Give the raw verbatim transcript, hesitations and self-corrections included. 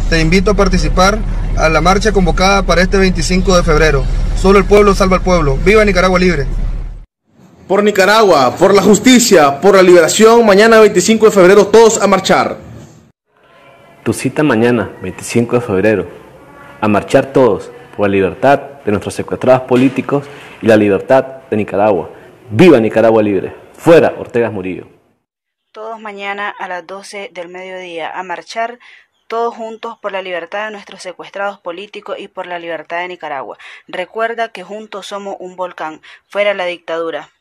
te invito a participar a la marcha convocada para este veinticinco de febrero. Solo el pueblo salva al pueblo. ¡Viva Nicaragua libre! Por Nicaragua, por la justicia, por la liberación, mañana veinticinco de febrero todos a marchar. Tu cita mañana, veinticinco de febrero, a marchar todos por la libertad de nuestros secuestrados políticos y la libertad de Nicaragua. ¡Viva Nicaragua libre! ¡Fuera Ortega Murillo! Todos mañana a las doce del mediodía a marchar, todos juntos por la libertad de nuestros secuestrados políticos y por la libertad de Nicaragua. Recuerda que juntos somos un volcán. ¡Fuera la dictadura!